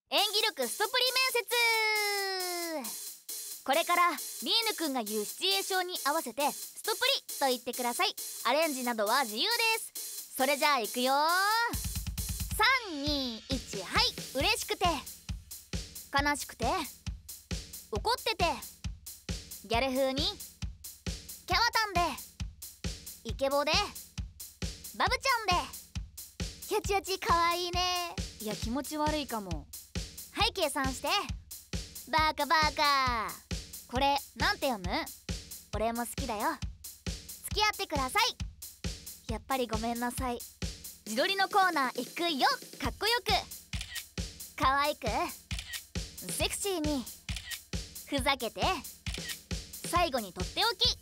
演技力ストプリ面接。これからリーヌくんが言うシチュエーションに合わせてストプリと言ってください。アレンジなどは自由です。それじゃあいくよ。321、はい。嬉しくて、悲しくて、怒ってて、ギャル風に、キャワタンで、イケボで、バブちゃんで、よちよちかわいいね。いや気持ち悪いかも。はい計算して。バカバカ。これなんて読む？俺も好きだよ。付き合ってください。やっぱりごめんなさい。自撮りのコーナー行くよ。かっこよく、可愛く、セクシーに、ふざけて、最後にとっておき。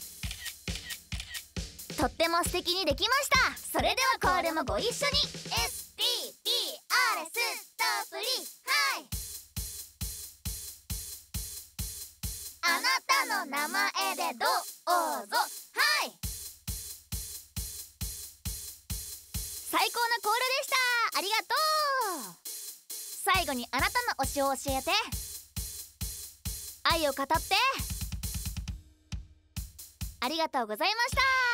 とっても素敵にできました。それではこれもご一緒に。 STPR ストプリ、はい。あなたの名前でどうぞ、はい。最高なコールでした。ありがとう。最後にあなたの推しを教えて。愛を語って。ありがとうございました。